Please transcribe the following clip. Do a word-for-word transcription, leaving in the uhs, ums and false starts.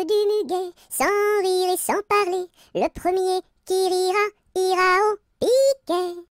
du muguet, sans rire et sans parler. Le premier qui rira, ira au piquet.